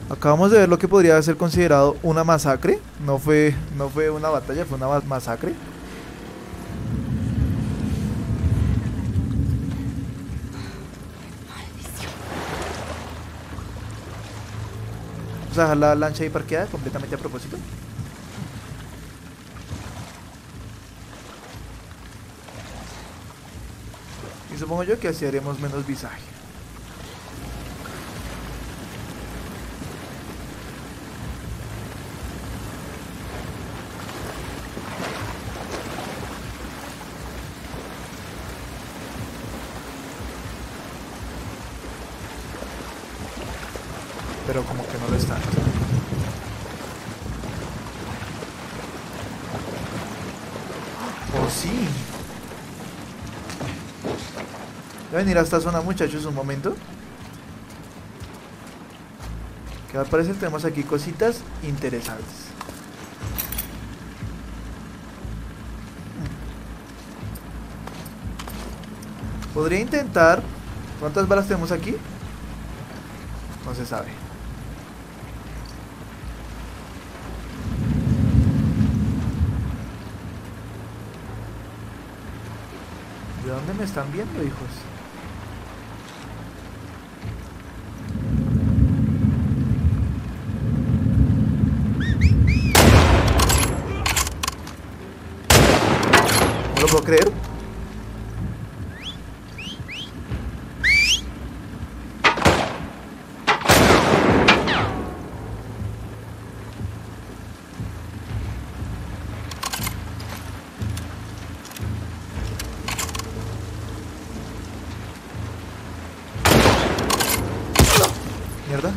Acabamos de ver lo que podría ser considerado una masacre. No fue una batalla, fue una masacre. Vamos a dejar la lancha ahí parqueada completamente a propósito. Y supongo yo que así haremos menos visaje. Pero como que no lo están. Oh, sí. Voy a venir a esta zona, muchachos, un momento. Que al parecer tenemos aquí cositas interesantes. Podría intentar... ¿Cuántas balas tenemos aquí? No se sabe. ¿De dónde me están viendo, hijos? No lo puedo creer. Mierda.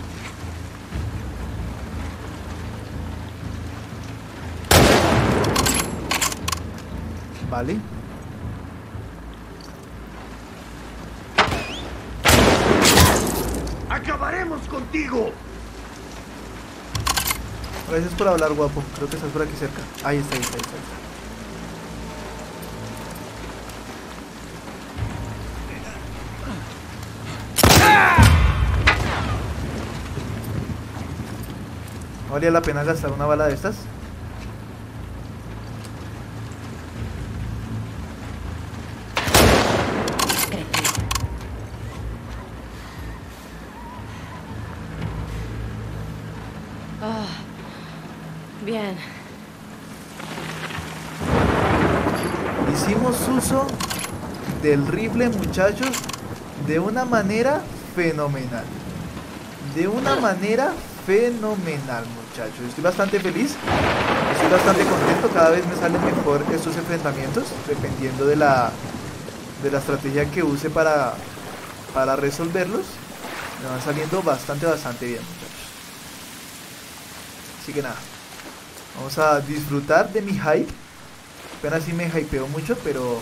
Vale. ¡Acabaremos contigo! Gracias por hablar, guapo. Creo que estás por aquí cerca. Ahí está, ahí está, ahí está. ¿No valía la pena gastar una bala de estas? Bien. Hicimos uso del rifle, muchachos, de una manera fenomenal. De una manera fenomenal, muchachos. Estoy bastante feliz. Estoy bastante contento. Cada vez me salen mejor estos enfrentamientos, dependiendo de la estrategia que use para resolverlos. Me van saliendo bastante bien, muchachos. Así que nada, vamos a disfrutar de mi hype. Apenas sí me hypeo mucho, pero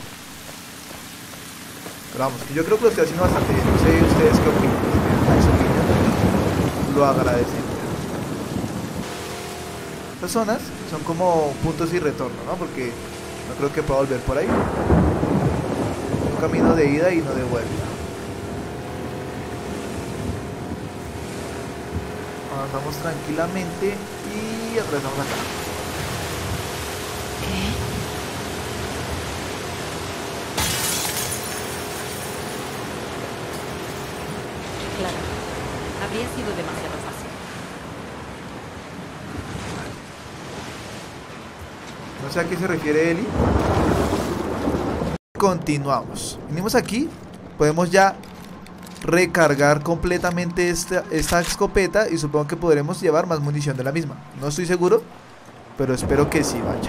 vamos, que yo creo que lo estoy haciendo bastante bien. No sé ustedes qué opinan. Si me dan su opinión, lo agradecería. Estas zonas son como puntos y retorno, ¿no? Porque no creo que pueda volver por ahí. Un camino de ida y no de vuelta. Avanzamos tranquilamente y regresamos acá. Claro, habría sido demasiado fácil. No sé a qué se refiere Eli. Continuamos. Venimos aquí. Podemos ya recargar completamente esta escopeta. Y supongo que podremos llevar más munición de la misma. No estoy seguro, pero espero que sí vaya.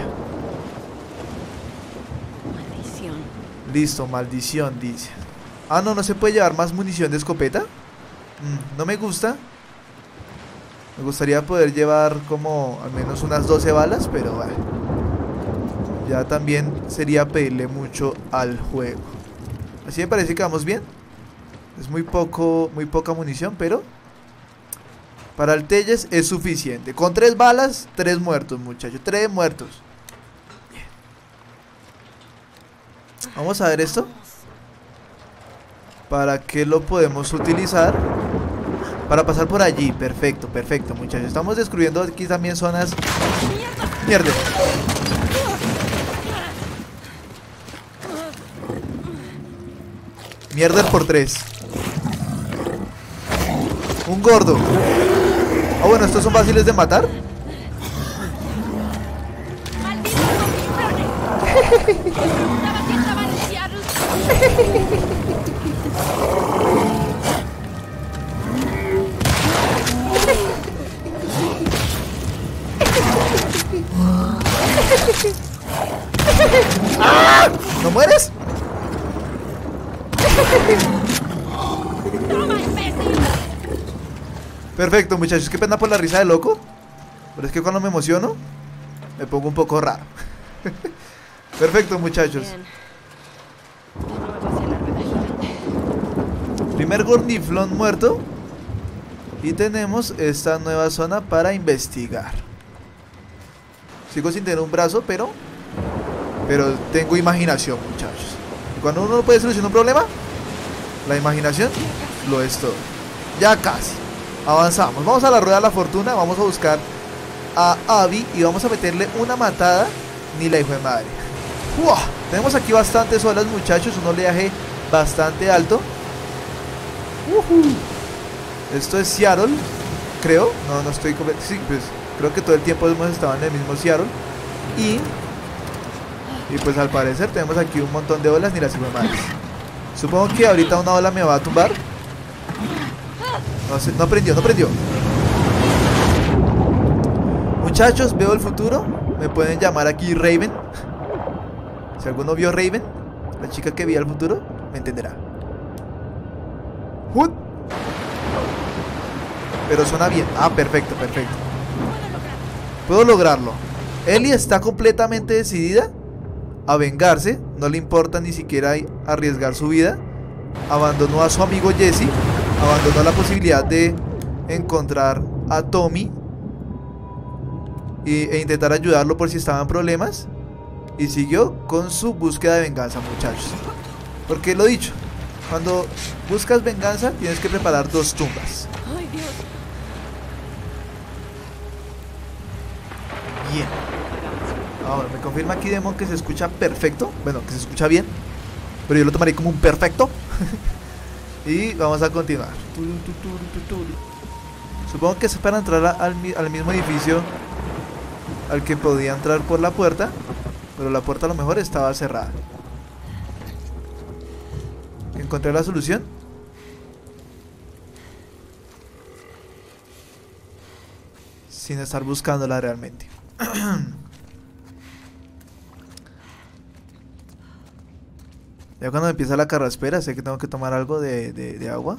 Maldición. Listo, maldición, dice. Ah, no, no se puede llevar más munición de escopeta. No me gusta. Me gustaría poder llevar como al menos unas 12 balas, pero bueno, ya también sería pedirle mucho al juego. Así me parece que vamos bien. Es muy poca munición, pero para el Telles es suficiente. Con 3 balas, 3 muertos, muchachos. 3 muertos. Bien. Vamos a ver esto. ¿Para qué lo podemos utilizar? Para pasar por allí. Perfecto, perfecto, muchachos. Estamos descubriendo aquí también zonas. Mierda. Mierda por 3. Un gordo. Ah, bueno, estos son fáciles de matar. ¡Ah! ¿No mueres? Perfecto, muchachos. Qué pena por la risa de loco. Pero es que cuando me emociono me pongo un poco raro. Perfecto, muchachos. Bien. De nuevo hacia la rueda gigante. Primer gordiflón muerto. Y tenemos esta nueva zona para investigar. Sigo sin tener un brazo, pero tengo imaginación, muchachos. Y cuando uno no puede solucionar un problema, la imaginación lo es todo. Ya casi. Avanzamos. Vamos a la rueda de la fortuna. Vamos a buscar a Abby y vamos a meterle una matada. Ni la hijo de madre. ¡Uah! Tenemos aquí bastantes olas, muchachos. Un oleaje bastante alto. Esto es Seattle, creo. No estoy completo. Sí, pues creo que todo el tiempo hemos estado en el mismo Seattle. Y pues al parecer tenemos aquí un montón de olas. Ni las hijo de madre. Supongo que ahorita una ola me va a tumbar. No sé, no prendió. Muchachos, veo el futuro. Me pueden llamar aquí Raven. Si alguno vio Raven, la chica que veía el futuro, me entenderá. Pero suena bien. Ah, perfecto. Puedo lograrlo. Ellie está completamente decidida a vengarse. No le importa ni siquiera arriesgar su vida. Abandonó a su amigo Jesse. Abandonó la posibilidad de encontrar a Tommy e intentar ayudarlo por si estaba en problemas. Y siguió con su búsqueda de venganza, muchachos. Porque lo dicho, cuando buscas venganza tienes que preparar 2 tumbas. Ay, Dios. Bien. Ahora me confirma aquí Demon que se escucha perfecto. Bueno, que se escucha bien, pero yo lo tomaré como un perfecto. Y vamos a continuar. Supongo que es para entrar al mismo edificio al que podía entrar por la puerta, pero la puerta a lo mejor estaba cerrada. ¿Encontré la solución? Sin estar buscándola realmente. Ya cuando empieza la carraspera sé que tengo que tomar algo de agua.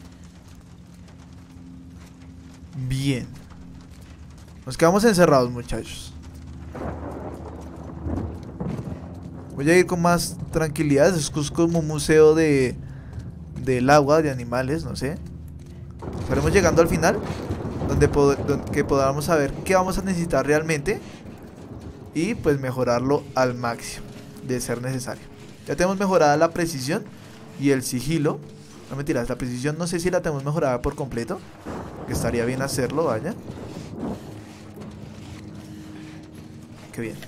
Bien. Nos quedamos encerrados, muchachos. Voy a ir con más tranquilidad. Es como un museo del agua, de animales, no sé. Estaremos llegando al final, donde podamos saber qué vamos a necesitar realmente y pues mejorarlo al máximo de ser necesario. Ya tenemos mejorada la precisión y el sigilo. No mentiras, la precisión no sé si la tenemos mejorada por completo, que estaría bien hacerlo, vaya. Qué bien.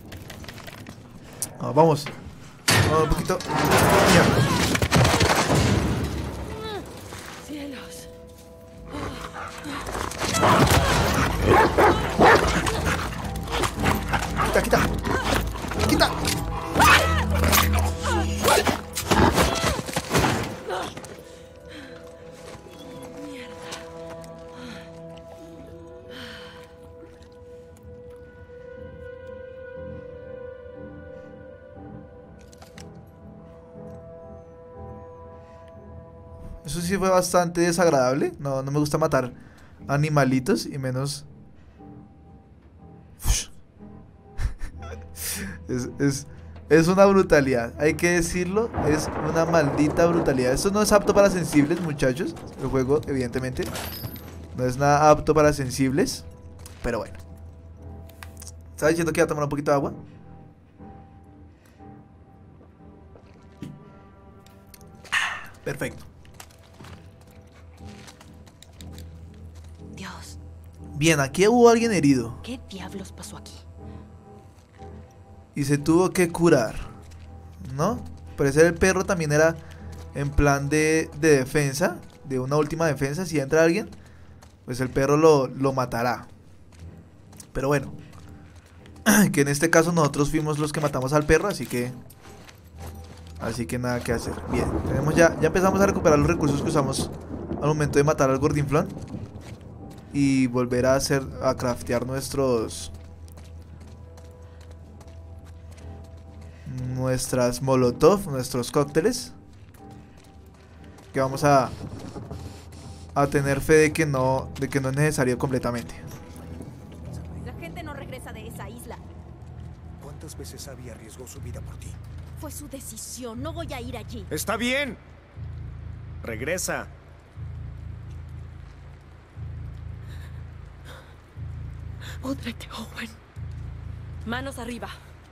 Vamos. Vamos un poquito. Mierda. Cielos. Quita. Eso sí fue bastante desagradable. No me gusta matar animalitos y menos. Es una brutalidad, hay que decirlo. Es una maldita brutalidad. Esto no es apto para sensibles, muchachos. El juego, evidentemente, no es nada apto para sensibles. Pero bueno. Estaba diciendo que iba a tomar un poquito de agua. Perfecto. Dios. Bien, aquí hubo alguien herido ¿Qué diablos pasó aquí? y se tuvo que curar, ¿no? Parece el perro también era en plan de defensa, de una última defensa. Si entra alguien, pues el perro lo matará. Pero bueno, que en este caso nosotros fuimos los que matamos al perro, así que nada que hacer. Bien, tenemos ya empezamos a recuperar los recursos que usamos al momento de matar al gordinflón y volver a craftear nuestras molotov, nuestros cócteles, que vamos a tener fe de que no es necesario completamente. La gente no regresa de esa isla. ¿Cuántas veces Abby arriesgó su vida por ti? Fue su decisión. No voy a ir allí. ¡Está bien! Regresa. Púdrete, Owen. Manos arriba.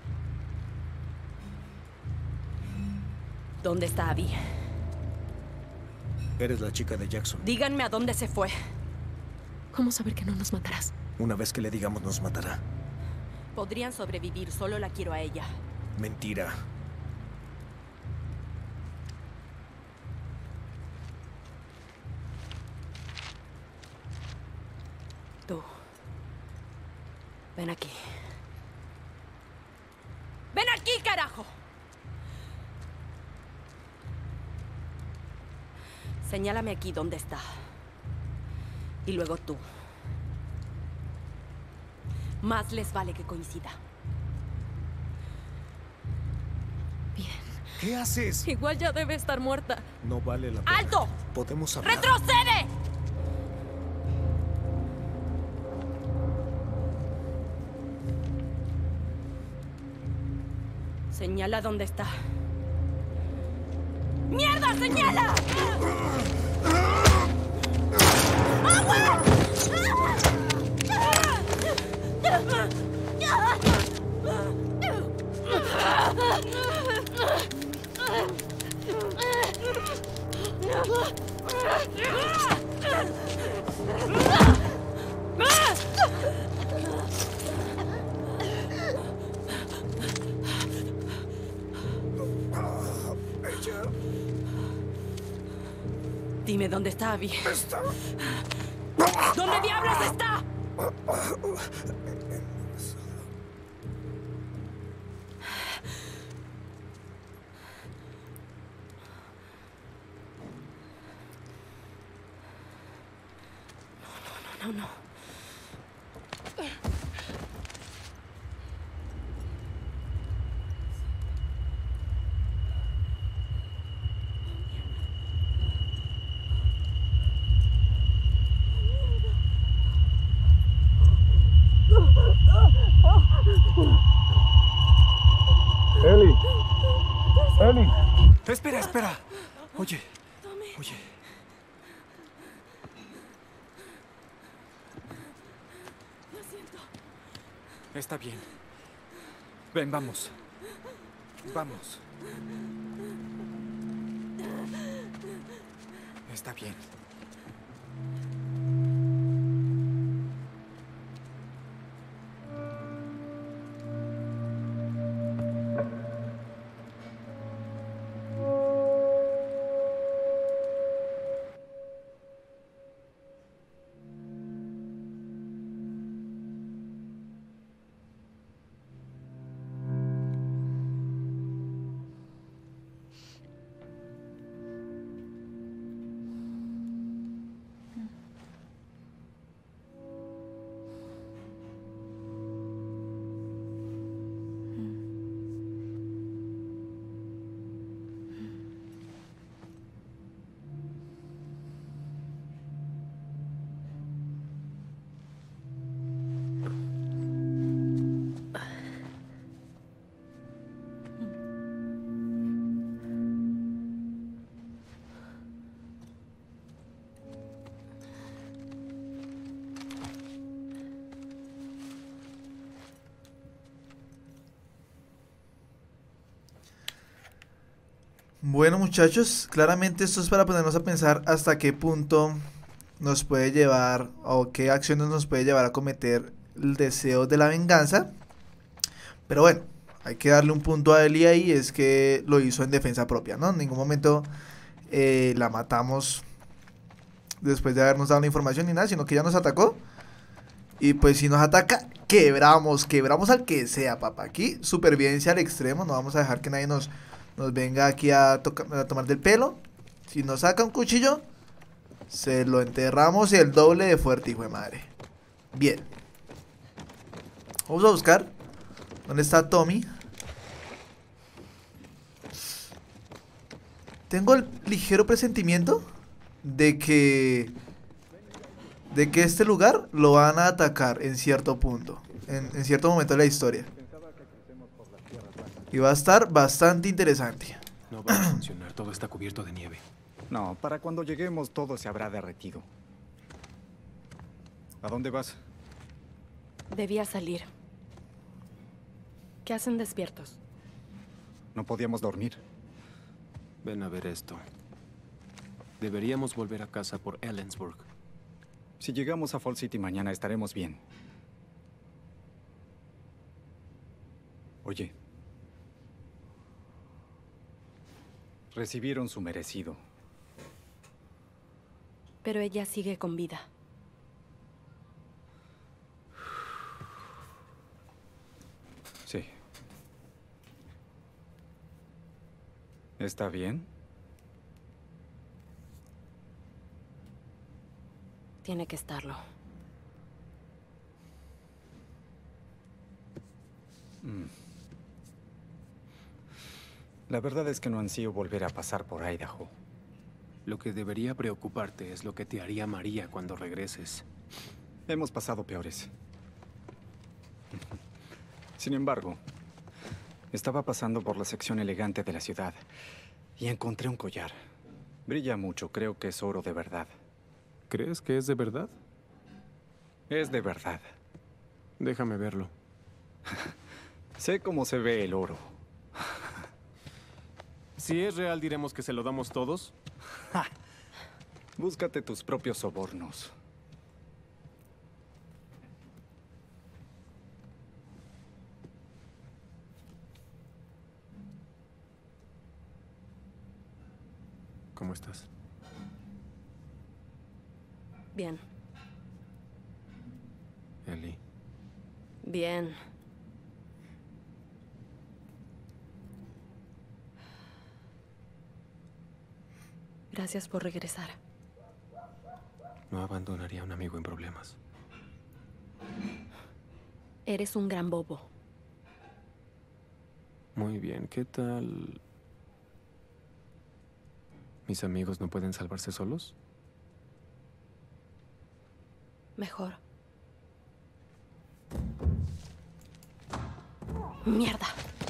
¿Dónde está Abby? Eres la chica de Jackson. Díganme a dónde se fue. ¿Cómo saber que no nos matarás? Una vez que le digamos nos matará. Podrían sobrevivir, solo la quiero a ella. Mentira. Tú. Ven aquí. ¡Ven aquí, carajo! Señálame aquí dónde está. Y luego tú. Más les vale que coincida. Bien. ¿Qué haces? Igual ya debe estar muerta. No vale la pena. ¡Alto! Podemos hablar. ¡Retrocede! Señala dónde está. ¡Mierda, señala! Dime dónde está Abby. ¿Dónde diablos está? No. Eli. Espera. Oye. Lo siento. Está bien. Ven, vamos. Está bien. Bueno, muchachos, claramente esto es para ponernos a pensar hasta qué punto nos puede llevar, o qué acciones nos puede llevar a cometer el deseo de la venganza. Pero bueno, hay que darle un punto a Ellie ahí, es que lo hizo en defensa propia, ¿no? En ningún momento la matamos después de habernos dado la información ni nada, sino que ella nos atacó. Y pues si nos ataca, quebramos al que sea, papá. Aquí, supervivencia al extremo, no vamos a dejar que nadie nos venga aquí a tomar del pelo. Si nos saca un cuchillo, se lo enterramos el doble de fuerte, hijo de madre. Bien. Vamos a buscar. ¿Dónde está Tommy? Tengo el ligero presentimiento de que este lugar lo van a atacar en cierto punto, en cierto momento de la historia. Y va a estar bastante interesante. No va a funcionar, todo está cubierto de nieve. No, para cuando lleguemos todo se habrá derretido. ¿A dónde vas? Debía salir. ¿Qué hacen despiertos? No podíamos dormir. Ven a ver esto. Deberíamos volver a casa por Ellensburg. Si llegamos a Fall City mañana estaremos bien. Oye. Recibieron su merecido. Pero ella sigue con vida. Sí. ¿Está bien? Tiene que estarlo. La verdad es que no ansío volver a pasar por Idaho. Lo que debería preocuparte es lo que te haría María cuando regreses. Hemos pasado peores. Sin embargo, estaba pasando por la sección elegante de la ciudad y encontré un collar. Brilla mucho, creo que es oro de verdad. ¿Crees que es de verdad? Es de verdad. Déjame verlo. Sé cómo se ve el oro. Si es real, diremos que se lo damos todos. Búscate tus propios sobornos. ¿Cómo estás? Bien. Ellie. Bien. Gracias por regresar. No abandonaría a un amigo en problemas. Eres un gran bobo. Muy bien, ¿qué tal? ¿Mis amigos no pueden salvarse solos? Mejor. ¡Mierda!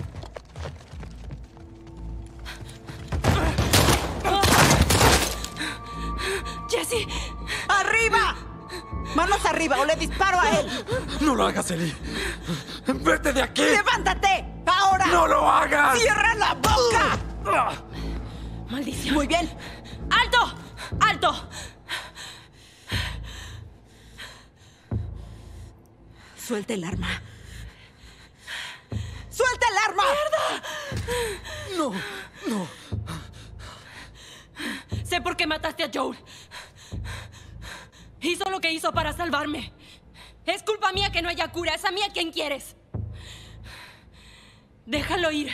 ¡Jesse! ¡Arriba! ¡Manos arriba o le disparo a él! ¡No lo hagas, Ellie! ¡Vete de aquí! ¡Levántate! ¡Ahora! ¡No lo hagas! ¡Cierra la boca! ¡Maldición! Muy bien. ¡Alto! ¡Alto! Suelta el arma. ¡Suelta el arma! ¡Mierda! ¡No! ¡No! Sé por qué mataste a Joel. Hizo lo que hizo para salvarme. Es culpa mía que no haya cura. Es a mí a quien quieres. Déjalo ir.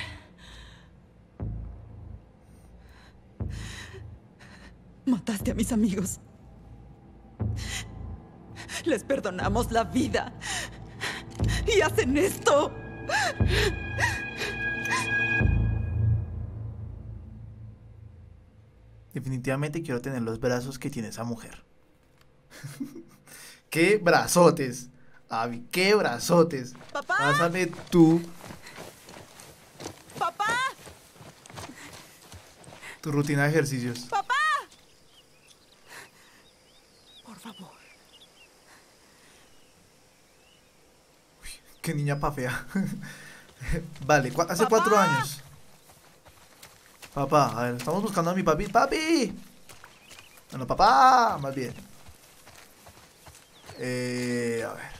Mataste a mis amigos. Les perdonamos la vida. Y hacen esto. Definitivamente quiero tener los brazos que tiene esa mujer. ¡Qué brazotes! Abby, ¡qué brazotes! ¡Papá! Pásame tú ¡Papá! tu rutina de ejercicios. ¡Papá! Por favor. ¡Qué niña pa' fea! Vale, hace ¡Papá! 4 años. Papá, a ver, estamos buscando a mi papi. ¡Papi! Bueno, papá, más bien. A ver.